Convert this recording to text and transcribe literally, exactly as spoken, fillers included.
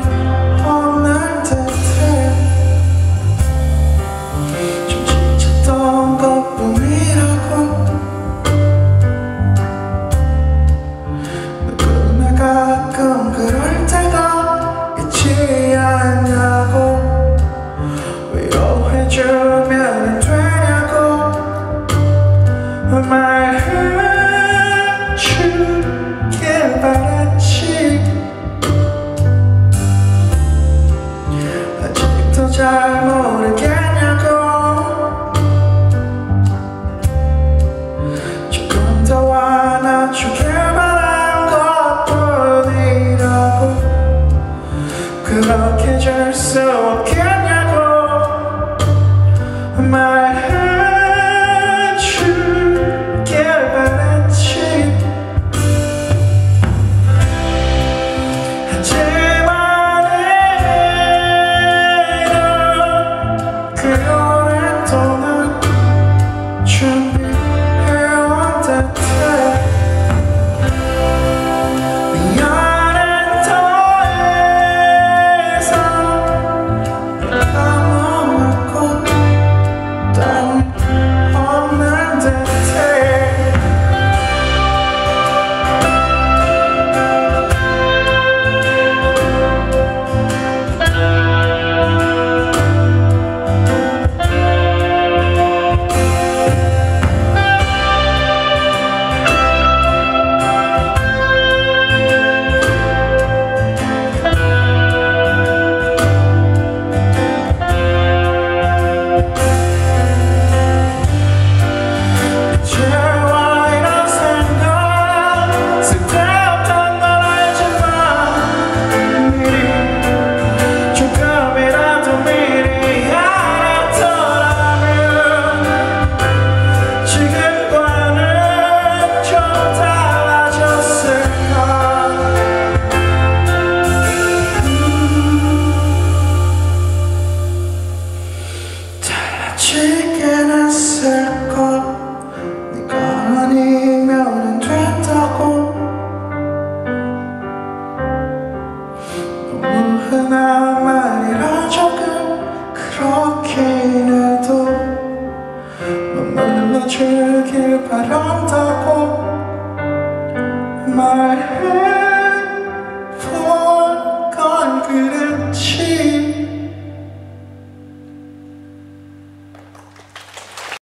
없는 듯해. 좀 지쳤던 것뿐이라고. 누구나 가끔 그럴 때가 있지 않냐고. 위로해주면 안 되냐고 말해주길 바랬지. 아직도 잘 모르겠냐고. 조금 더 안아주길 바란 것뿐이라고. 그렇게 줄 수 없겠냐고 말해주길 바랬지. 하지만 이런 그 오랫동안 준비해온 듯해. 미안해 더 이상 까먹고 없는 듯해. 달라지긴 했을까. 네가 아니면 안 된다고. 너무 흔한 말이라 조금 그렇긴 해도 머물러주길 바란다고 말해.